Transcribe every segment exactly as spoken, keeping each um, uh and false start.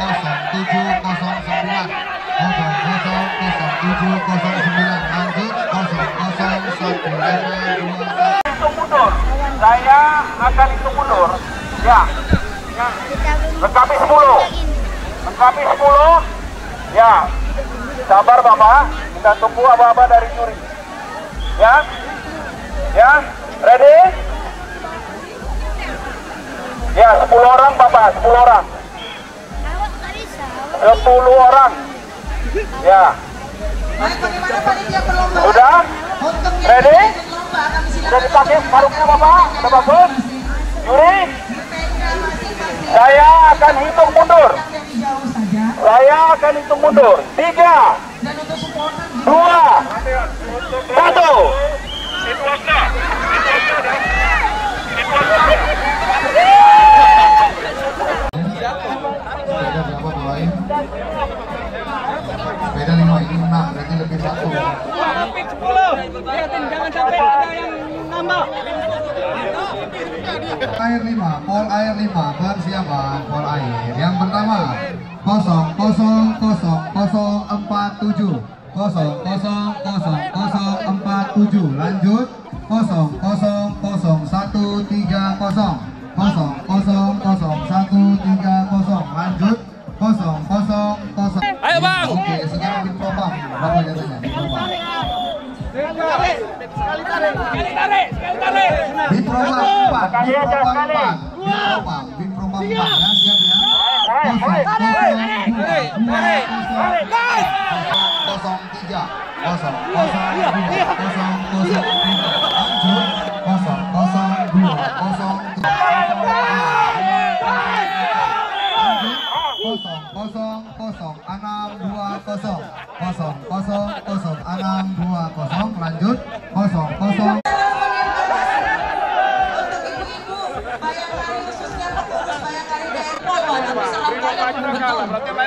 kosong tujuh kosong sembilan kosong kosong kosong tujuh kosong sembilan lanjut kosong kosong satu lima dua satu. Hitung mundur, saya akan hitung mundur. Ya, ya. Lengkapi sepuluh, lengkapi sepuluh. Ya, sabar Bapak, kita tunggu aba-aba dari juri. Ya, ya, ready? Ya, sepuluh orang Bapak, sepuluh orang. sepuluh orang. Ya. Sudah? Ready? Sudah dipakai paruknya Bapak? Sudah bagus? Juri? Saya akan hitung mundur. Saya akan hitung mundur. Tiga, dua, satu. Beda lima ini enam, berarti lebih satu. Jangan sampai ada yang nambah. Air lima, pol air lima, persiapan pol air. Yang pertama, kosong kosong kosong kosong empat tujuh, kosong kosong kosong kosong empat tujuh. Lanjut, kosong kosong kosong satu tiga kosong, kosong kosong kosong satu tiga kosong. Lanjut, kosong kosong kosong. Ayo Bang. Oke, sekarang di propam. Berapa jatuhnya? Di propam. Sekali tarik, sekali tarik, sekali tarik. Di propam empat, di propam empat, di propam, di propam empat. Ya, siap ya. Kosong kosong tiga, kosong kosong dua, kosong kosong tiga. Lanjut, kosong kosong dua, kosong kosong kosong kosong enam dua kosong, kosong kosong kosong enam dua kosong. Lanjut, kosong kosong. Untuk ibu-ibu bayangkari khususnya pengurus bayangkari daerah Polwan bisa lakukan betul.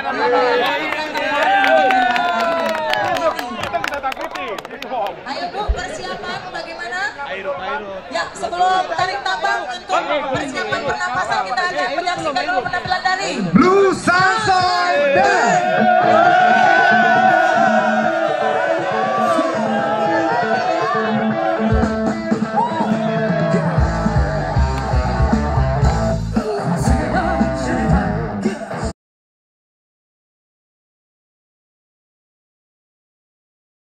Ayo Bu, persiapan bagaimana? Ya, sebelum tarik tambang untuk persiapan pernapasan kita akan menyaksikan dulu penampilan dari Blue Salsa.